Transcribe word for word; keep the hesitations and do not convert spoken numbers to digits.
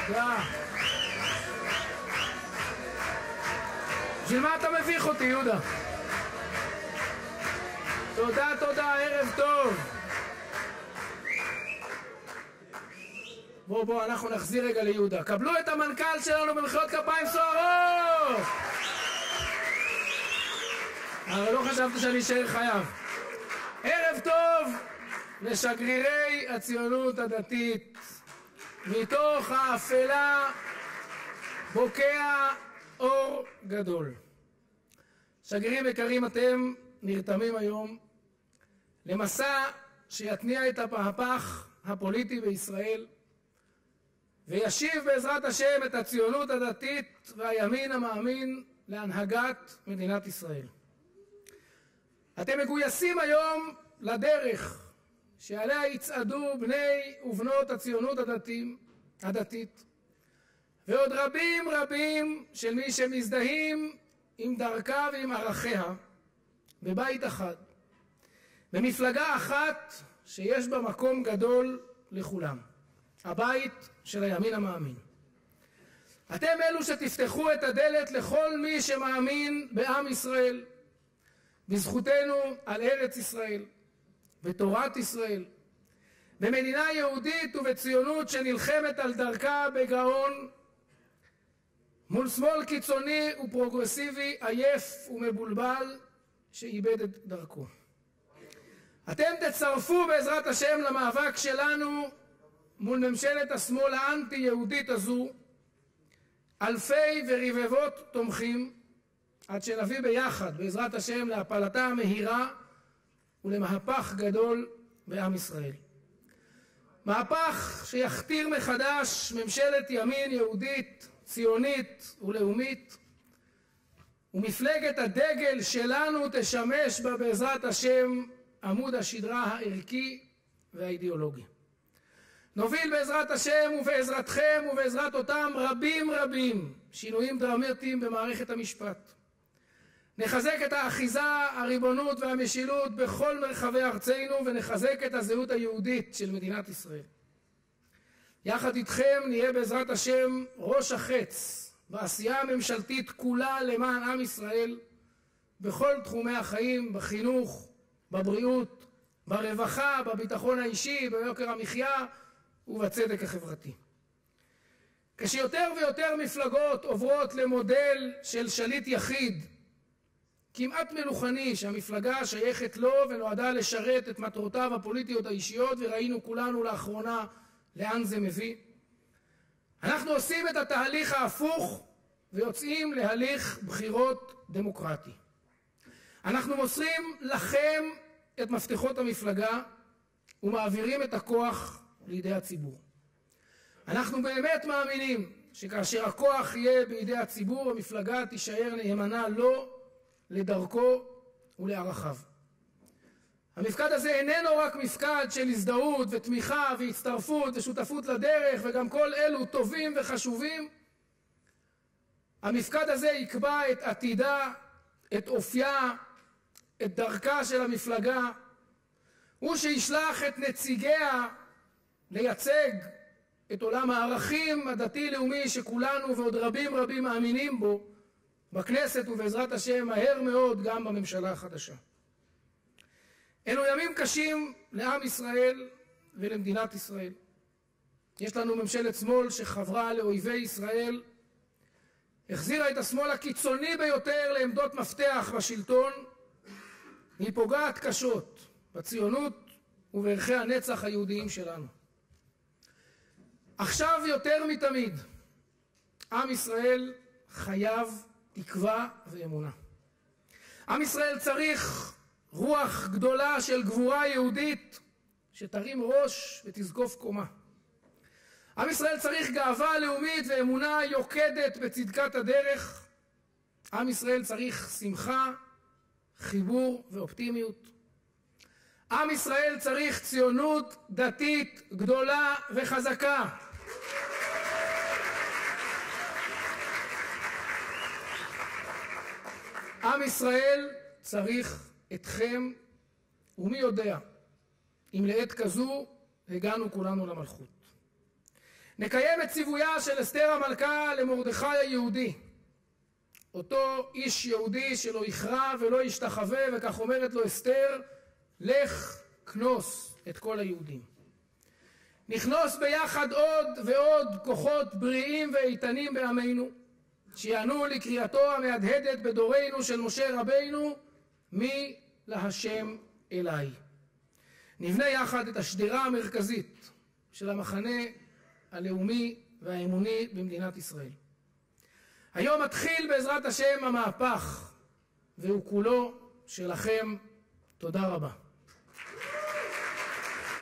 תודה. בשביל מה אתה מביך אותי, יהודה? תודה, תודה, ערב טוב. בוא, בוא, אנחנו נחזיר רגע ליהודה. קבלו את המנכ"ל שלנו במחיאות כפיים סוערות! אבל לא חשבתי שאני אשאר חייב. ערב טוב לשגרירי הציונות הדתית. מתוך האפלה בוקע אור גדול. שגרירים יקרים, אתם נרתמים היום למסע שיתניע את המהפך הפוליטי בישראל וישיב בעזרת השם את הציונות הדתית והימין המאמין להנהגת מדינת ישראל. אתם מגויסים היום לדרך שעליה יצעדו בני ובנות הציונות הדתיים, הדתית, ועוד רבים רבים של מי שמזדהים עם דרכה ועם ערכיה בבית אחד, במפלגה אחת שיש בה מקום גדול לכולם, הבית של הימין המאמין. אתם אלו שתפתחו את הדלת לכל מי שמאמין בעם ישראל, בזכותנו על ארץ ישראל, בתורת ישראל, במדינה יהודית ובציונות שנלחמת על דרכה בגאון, מול שמאל קיצוני ופרוגרסיבי עייף ומבולבל שאיבד את דרכו. אתם תצרפו בעזרת השם למאבק שלנו מול ממשלת השמאל האנטי-יהודית הזו אלפי ורבבות תומכים, עד שנביא ביחד בעזרת השם להפלתה המהירה ולמהפך גדול בעם ישראל. מהפך שיכתיר מחדש ממשלת ימין יהודית, ציונית ולאומית, ומפלגת הדגל שלנו תשמש בה בעזרת השם עמוד השדרה הערכי והאידיאולוגי. נוביל בעזרת השם ובעזרתכם ובעזרת אותם רבים רבים שינויים דרמטיים במערכת המשפט. נחזק את האחיזה, הריבונות והמשילות בכל מרחבי ארצנו ונחזק את הזהות היהודית של מדינת ישראל. יחד איתכם נהיה בעזרת השם ראש החץ בעשייה הממשלתית כולה למען עם ישראל בכל תחומי החיים, בחינוך, בבריאות, ברווחה, בביטחון האישי, ביוקר המחיה ובצדק החברתי. כשיותר ויותר מפלגות עוברות למודל של שליט יחיד, כמעט מלוכני, שהמפלגה שייכת לו ונועדה לשרת את מטרותיו הפוליטיות האישיות, וראינו כולנו לאחרונה לאן זה מביא, אנחנו עושים את התהליך ההפוך ויוצאים להליך בחירות דמוקרטי. אנחנו מוסרים לכם את מפתחות המפלגה ומעבירים את הכוח לידי הציבור. אנחנו באמת מאמינים שכאשר הכוח יהיה בידי הציבור, המפלגה תישאר נאמנה לו, לדרכו ולערכיו. המפקד הזה איננו רק מפקד של הזדהות ותמיכה והצטרפות ושותפות לדרך, וגם כל אלו טובים וחשובים. המפקד הזה יקבע את עתידה, את אופייה, את דרכה של המפלגה. הוא שישלח את נציגיה לייצג את עולם הערכים הדתי-לאומי שכולנו ועוד רבים רבים מאמינים בו בכנסת, ובעזרת השם מהר מאוד גם בממשלה החדשה. אלו ימים קשים לעם ישראל ולמדינת ישראל. יש לנו ממשלת שמאל שחברה לאויבי ישראל, החזירה את השמאל הקיצוני ביותר לעמדות מפתח בשלטון, היא פוגעת קשות בציונות ובערכי הנצח היהודיים שלנו. עכשיו יותר מתמיד, עם ישראל חייב תקווה ואמונה. עם ישראל צריך רוח גדולה של גבורה יהודית שתרים ראש ותזקוף קומה. עם ישראל צריך גאווה לאומית ואמונה יוקדת בצדקת הדרך. עם ישראל צריך שמחה, חיבור ואופטימיות. עם ישראל צריך ציונות דתית גדולה וחזקה. עם ישראל צריך אתכם, ומי יודע אם לעת כזו הגענו כולנו למלכות. נקיים את ציוויה של אסתר המלכה למרדכי היהודי, אותו איש יהודי שלא יכרע ולא ישתחווה, וכך אומרת לו אסתר, לך כנוס את כל היהודים. נכנוס ביחד עוד ועוד כוחות בריאים ואיתנים בעמנו, שיענו לקריאתו המהדהדת בדורנו של משה רבינו, מי להשם אליי. נבנה יחד את השדרה המרכזית של המחנה הלאומי והאמוני במדינת ישראל. היום מתחיל בעזרת השם המהפך, והוא כולו שלכם. תודה רבה.